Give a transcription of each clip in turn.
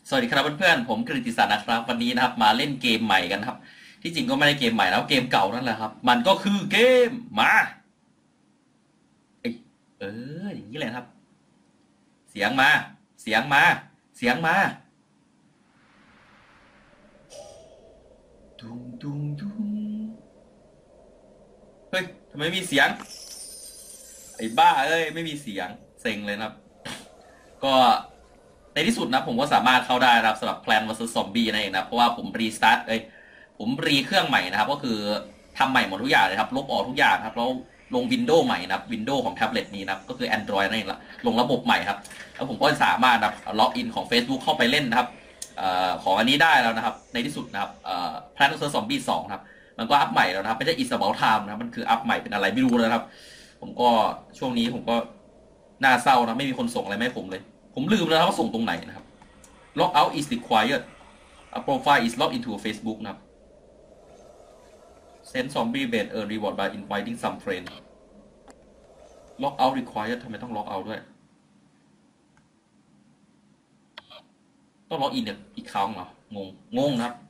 สวัสดีครับเพื่อนๆผมกฤติศักดิ์นะครับวันนี้นะครับมาเล่นเกมใหม่กันครับที่จริงก็ไม่ได้เกมใหม่แล้วเกมเก่านั่นแหละครับมันก็คือเกมมาอย่างนี้เลยครับเสียงมาเสียงมาเสียงมาดุงดุงดุงเฮ้ยทำไมไม่มีเสียงไอ้บ้าเอ้ยไม่มีเสียงเซ็งเลยนะครับก็ในที่สุดนะผมก็สามารถเข้าได้นะครับสำหรับ Plant vs Zombie นั่นเองนะเพราะว่าผมรีเครื่องใหม่นะครับก็คือทำใหม่หมดทุกอย่างเลยครับลบออกทุกอย่างครับแล้วลง Windows ใหม่นะครับ Windows ของแท็บเล็ตนี้นะครับก็คือ Android นั่นเองละลงระบบใหม่ครับแล้วผมก็สามารถล็อกอินของ Facebook เข้าไปเล่นนะครับของอันนี้ได้แล้วนะครับในที่สุดนะครับPlant vs Zombie 2ครับมันก็อัพใหม่แล้วนะครับไม่ใช่ It's About Time นะมันคืออัพใหม่เป็นอะไรไม่รู้เลยครับผมก็ช่วงนี้ผมก็น่าเศร้านะไม่มีคนส่งอะไรมาให้ผมเลยผมลืมแล้วว่าส่งตรงไหนนะครับ log out is required a profile is logged into Facebook นะครับ send zombie bait earn reward by inviting some friend log out required ทำไมต้อง log out ด้วยต้อง log in อีกครั้งเหรองงนะครับ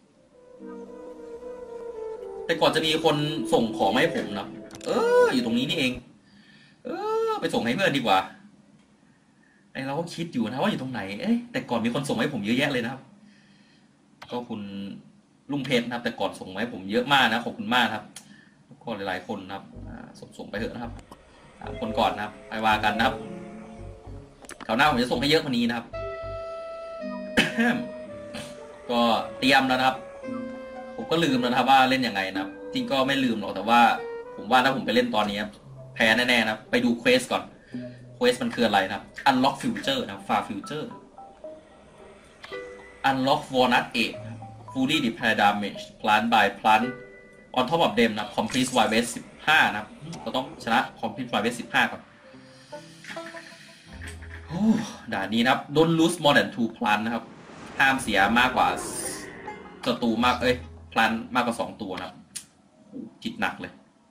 แต่ก่อนจะมีคนส่งของมาให้ผมนะอยู่ตรงนี้นี่เองไปส่งให้เพื่อนดีกว่าเราก็คิดอยู่นะว่าอยู่ตรงไหนแต่ก่อนมีคนส่งให้ผมเยอะแยะเลยนะครับก็คุณลุงเพชรนะครับแต่ก่อนส่งให้ผมเยอะมากนะขอบคุณมากครับก็หลายๆคนนะครับส่งไปเถอะนะครับคนก่อนนะครับไปว่ากันนะครับคราวหน้าผมจะส่งให้เยอะกว่านี้นะครับ ก็เตรียมแล้วนะครับผมก็ลืมแล้วนะครับว่าเล่นยังไงนะครับจริงก็ไม่ลืมหรอกแต่ว่าผมว่าถ้าผมไปเล่นตอนนี้แพ้แน่ๆนะไปดูเควสก่อนเควสมันคืออะไรนะครับ unlock future นะ far future unlock walnut 8 fully repair damage plant by plant on top of them นะ complete y west 15นะครับเราต้องชนะ complete y west 15ก่อนด่านนี้นะครับ don't lose more than 2 plant นะครับห้ามเสียมากกว่าศัตรูมากplant มากกว่า2ตัวนะครับคิดหนักเลย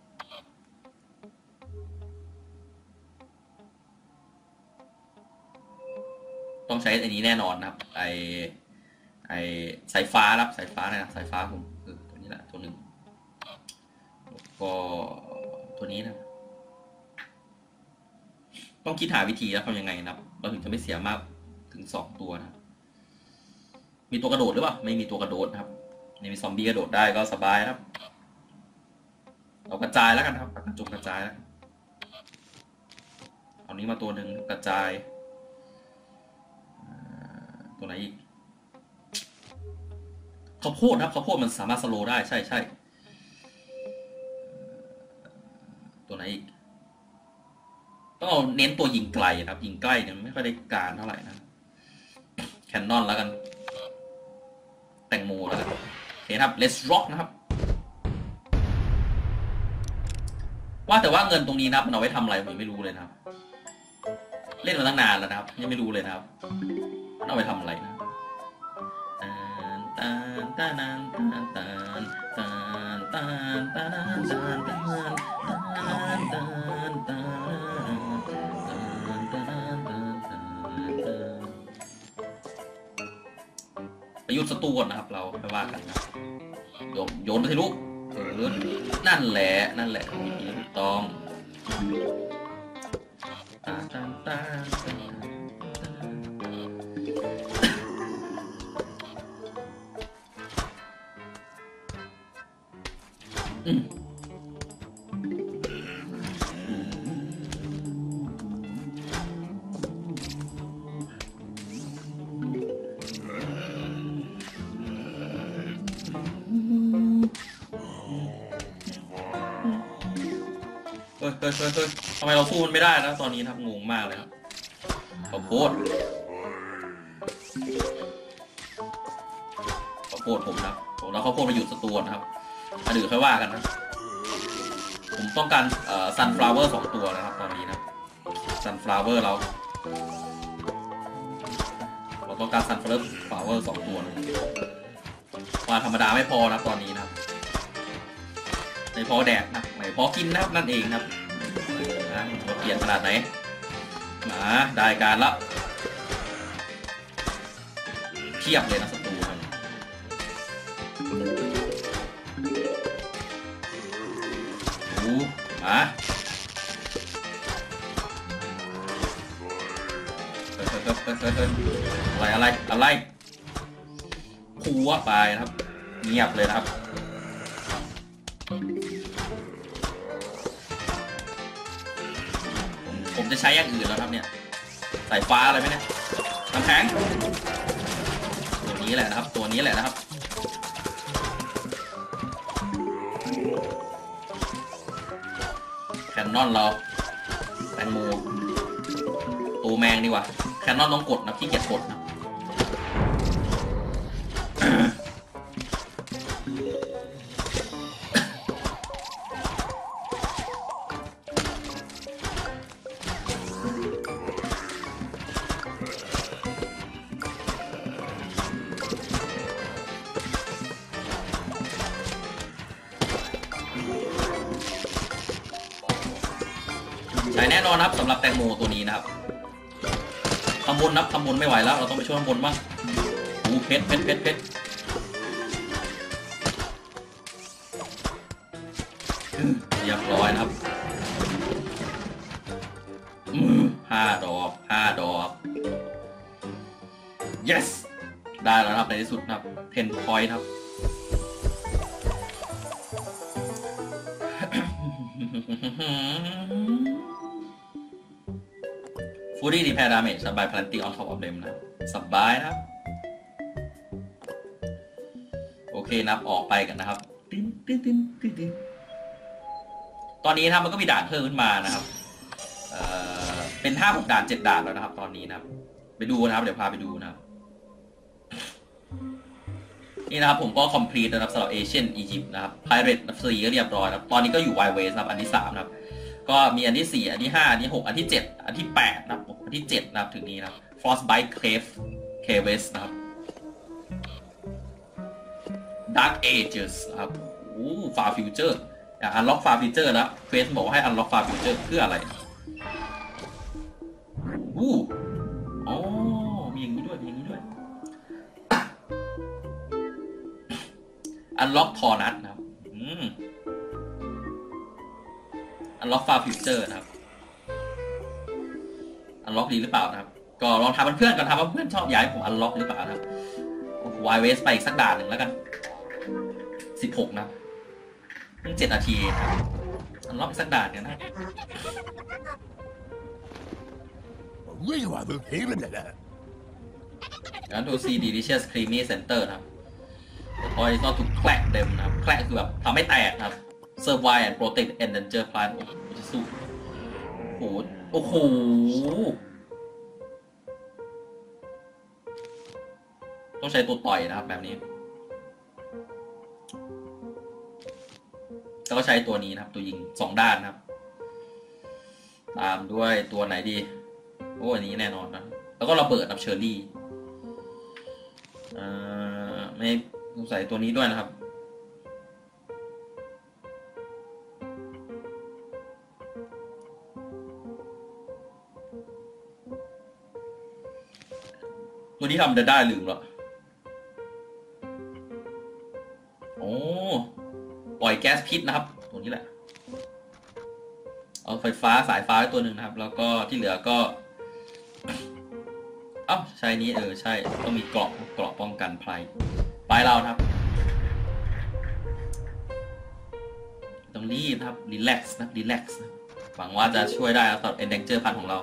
ต้องใช้อันนี้แน่นอนนะครับไอสายฟ้าครับสายฟ้านะสายฟ้าผมตัวนี้แหละตัวหนึ่งก็ตัวนี้นะต้องคิดหาวิธีแล้วทำยังไงนะครับเราถึงจะไม่เสียมากถึง2ตัวนะมีตัวกระโดดหรือเปล่าไม่มีตัวกระโดดนะครับไม่มีซอมบี้กระโดดได้ก็สบายครับเรากระจายแล้วกันครับกระจุกกระจายแล้วเอานี้มาตัวหนึ่งกระจายตัวไหนอีกข้าวโพดครับข้าวโพดมันสามารถสโลว์ได้ใช่ตัวไหนอีกต้องเอาเน้นตัวยิงไกลครับยิงใกล้เนี่ยไม่ค่อยได้การเท่าไหร่นะแคนนอนแล้วกันแตงโมแล้วกันโอเคครับ let's rock นะครับว่าแต่ว่าเงินตรงนี้นะมันเอาไว้ทำอะไรผมไม่รู้เลยนะครับเล่นมาตั้งนานแล้วนะครับยังไม่รู้เลยนะครับมันเอาไปทำอะไรนะประยุทธ์ศัตรูก่อนนะครับเราไปว่ากันนะโยนไปสิลูกนั่นแหละถูกต้องทำไมเราสู้มันไม่ได้นะตอนนี้ครับงงมากเลยครับข้าวโพดผมนะผมแล้วข้าวโพดมาหยุดศัตรูนะครับมาดูค่อยว่ากันนะผมต้องการsunflower 2 ตัวนะครับตอนนี้นะ sunflower เราต้องการ sunflower 2 ตัวนะว่าธรรมดาไม่พอนะตอนนี้นะครับไม่พอแดกนะไม่พอกินนะครับนั่นเองครับเราเปลี่ยนขนาดไหนมาได้การละพียบเลยนะศัตรูครับมาอะไรพัวไปนะครับเงียบเลยนะครับผมจะใช้อย่างอื่นแล้วครับเนี่ยสายฟ้าอะไรไหมเนี่ยน้ำแข็งตัวนี้แหละนะครับแคนนอนเราแตงโมตัวแมงดีกว่าแคนนอนต้องกดนะพี่เกียจกดนะใช้แน่นอนครับสำหรับแตงโมตัวนี้นะครับข้างบนนับข้างบนไม่ไหวแล้วเราต้องไปช่วยข้างบนบ้างเพชรเรียบร้อยนะครับ5 ดอก yes ได้แล้วครับในที่สุดนะครับ10 point ครับฟูรี่รีแพร์ดาเมจบายพลันติออนท็อปออฟเดมนะสบายนะครับโอเคนับออกไปกันนะครับตอนนี้นะครับมันก็มีด่านเพิ่มขึ้นมานะครับเป็น5-6 ด่าน7 ด่านแล้วนะครับตอนนี้นะครับไปดูนะครับเดี๋ยวพาไปดูนะครับนี่นะครับผมก็ complete นะครับสำหรับ Ancient Egypt นะครับ Pirate 4ก็เรียบร้อยแล้วตอนนี้ก็อยู่ Wild West นะครับอันที่3นะครับก็มีอันที่4อันที่5อันที่6อันที่7อันที่8นะครับอันที่7นะครับถึงนี้นะครับ Frostbite Caves นะครับ Dark Ages นะครับFar Future อยาก Unlock Far Future แล้วเควสบอกว่าให้ Unlock Far Future เพื่ออะไรอ๋อมีอย่างนี้ด้วยUnlock ทอนัทนะครับUnlock Far Future นะครับ Unlock ดีหรือเปล่านะครับก็ลองทำเพื่อนก่อนครับว่าเพื่อนชอบย้ายผม Unlock หรือเปล่านะครับวายเวสไปอีกสักด่านหนึ่งแล้วกัน16นะเพิ่ง7 นาทีครับUnlock อีกสักด่านกันนะงั้นดู See Delicious Creamy Center นะครับพอยก็ถูกแคลกเต็มนะครับแคลกคือแบบทำให้แตกนะครับ Survive and Protect Endanger Plant สู้โอ้โหต้องใช้ตัวต่อยนะครับแบบนี้แล้วก็ใช้ตัวนี้นะครับตัวยิง2 ด้านนะครับตามด้วยตัวไหนดีอันนี้แน่นอนนะแล้วก็ระเบิดกับเชอร์รี่ไม่ต้องใส่ตัวนี้ด้วยนะครับตัวนี้ทำได้ลืมแล้วปล่อยแก๊สพิษนะครับตัวนี้แหละเอาไฟฟ้าสายฟ้าไว้ตัวหนึ่งนะครับแล้วก็ที่เหลือก็ใช่นี้ใช่ต้องมีเกราะป้องกันภัยไปเราครับต้องรีบครับรีแลกซ์นะหวังว่าจะช่วยได้สำหรับ Endanger พันของเรา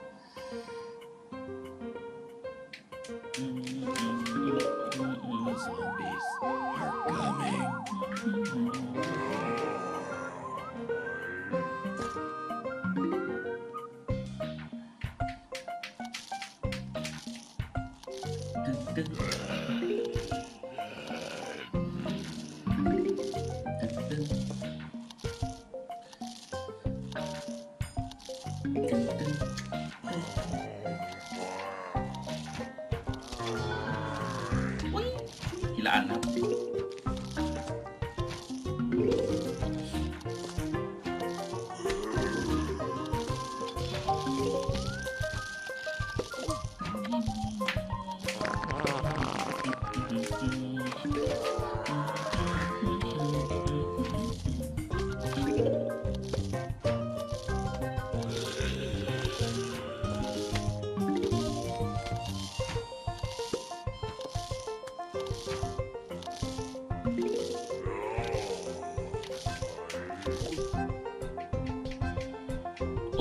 ทีละอันนะครับ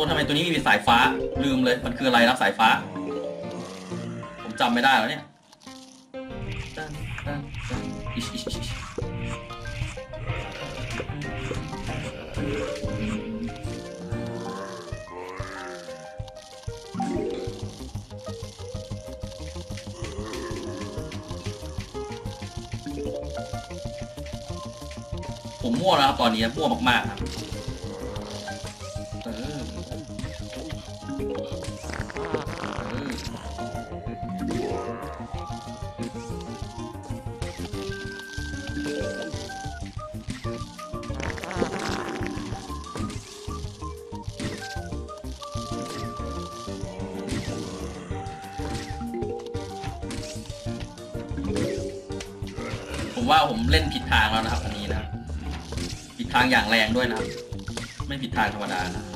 ตัวทำไมตัวนี้มีสายฟ้าลืมเลยมันคืออะไรนะสายฟ้าผมจำไม่ได้แล้วเนี่ยผมมั่วแล้วครับตอนนี้มั่วมากๆครับผมว่าผมเล่นผิดทางแล้วนะครับอันนี้นะครับผิดทางอย่างแรงด้วยนะครับไม่ผิดทางธรรมดานะ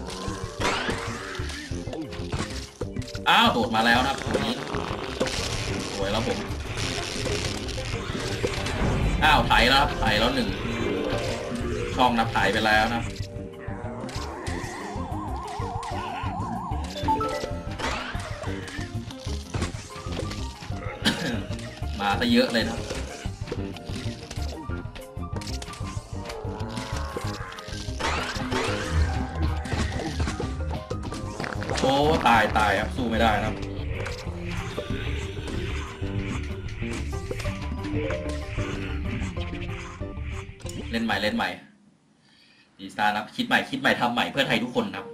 อ้าวโดดมาแล้วนะครับตัวนี้สวยแล้วผมอ้าวไถแล้วครับไถแล้ว1ช่องนับไถไปแล้วนะมาซะเยอะเลยนะโอ้ตายครับสู้ไม่ได้นะเล่นใหม่ดีสตาร์นะคิดใหม่ทำใหม่เพื่อไทยทุกคนครับ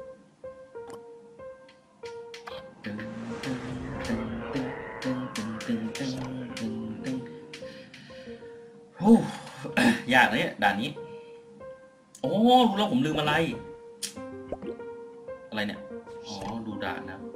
โอ้ยากนะเนี่ยด่านนี้โอ้รู้แล้วผมลืมอะไรเนี่ยอ๋อดูด่านนะ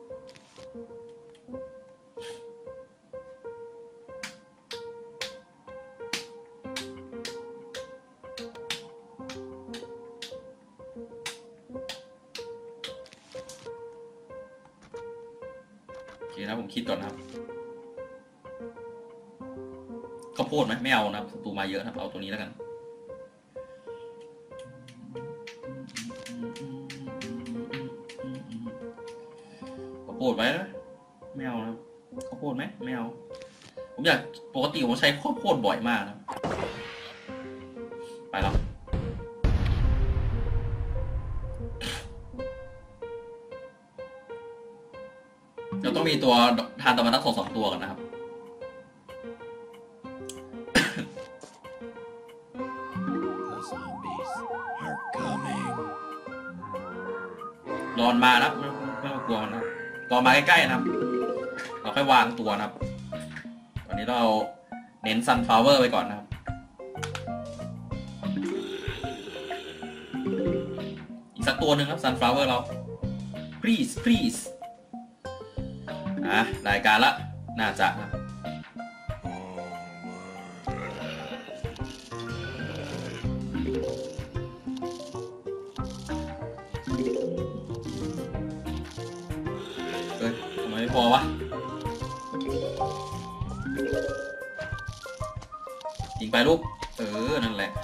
โอเคนะผมคิดก่อนนะครับข้าวโพดไหมไม่เอานะศัตรูมาเยอะนะเอาตัวนี้แล้วกันข้าวโพดไหมไม่เอานะข้าวโพดไหมไม่เอาผมอยากปกติผมใช้ข้าวโพดบ่อยมากนะไปแล้วเราต้องมีตัวทานตะวันทั้ง2-3ตัวกันนะครับรอนมานะไม่กลัวนะรอมาใกล้ๆนะครับเราค่อยวางตัวนะครับตอนนี้เราเน้นซันฟลาวเวอร์ไปก่อนนะครับอีกสักตัวหนึ่งครับซันฟลาวเวอร์เรา please รายการละน่าจะครับทำไมไม่พอวะยิงไปลูกนั่นแหละ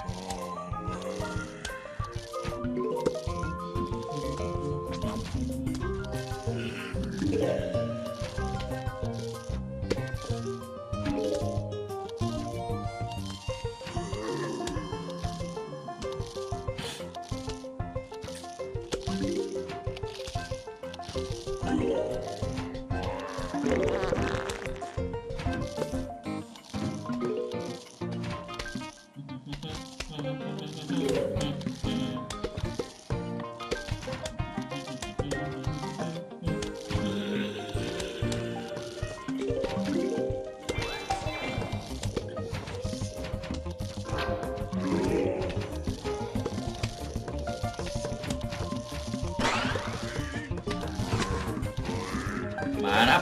มานะครับ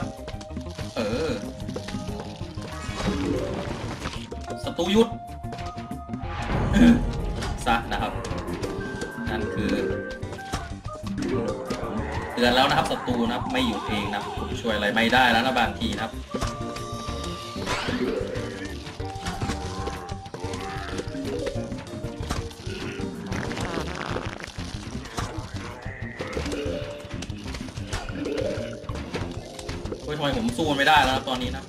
ศัตรูยุทธซะนะครับนั่นคือเตือนแล้วนะครับศัตรูนะครับไม่หยุดเองนะผมช่วยอะไรไม่ได้แล้วนะบางทีนะครับทำไมผมสู้มันไม่ได้แล้วตอนนี้นะ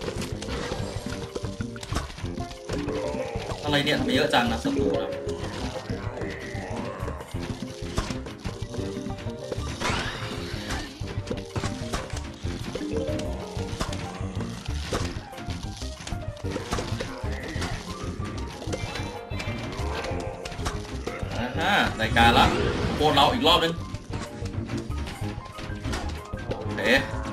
อะไรเนี่ยทำไมเยอะจังนะศัตรูนะรายการละโคตรเราอีกรอบนึงโอเค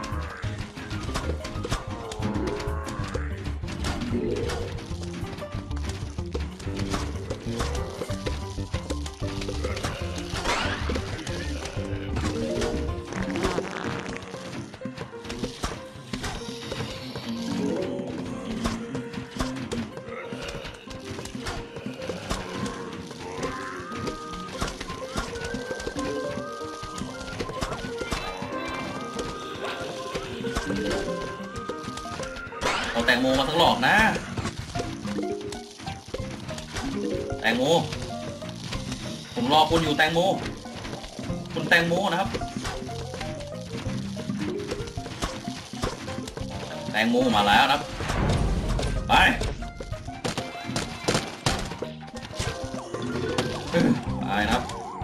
เอาแตงโมมาสักหลอกนะแตงโมผมรอคุณอยู่แตงโมคุณแตงโมนะครับแตงโมมาแล้วนะครับไปไปนะครับ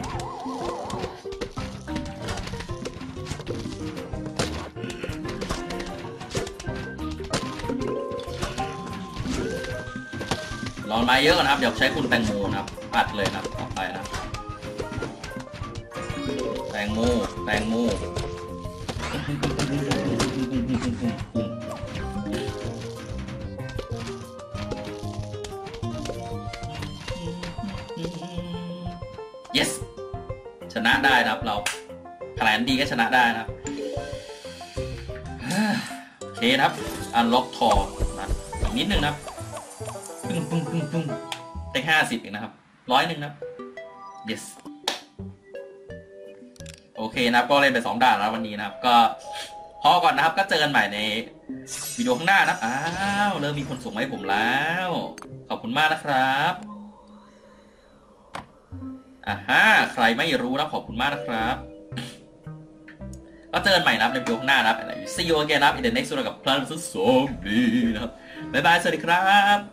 รอนไม้เยอะนะครับเดี๋ยวใช้คุณแตงโมนะครับปัดเลยนะครับต่อไปนะแตงโมแตงโมyes ชนะได้นะครับเราคะแนนดีก็ชนะได้นะครับโอเคนะครับอันล็อกทอนะอีกนิดนึงนะครับได้50เองนะครับ100นะครับ yes โอเคนะครับก็เล่นไป2ด่านแล้ววันนี้นะครับก็พอก่อนนะครับก็เจอกันใหม่ในวิดีโอข้างหน้านะครับอ้าวเริ่มมีคนส่งมาให้ผมแล้วขอบคุณมากนะครับใครไม่รู้นะขอบคุณมากนะครับก็เจอกันใหม่นะครับในวิดีโอข้างหน้านะครับ See you again นะครับ in the next one กับ Plants of Zombie นะครับบ๊ายบายสวัสดีครับ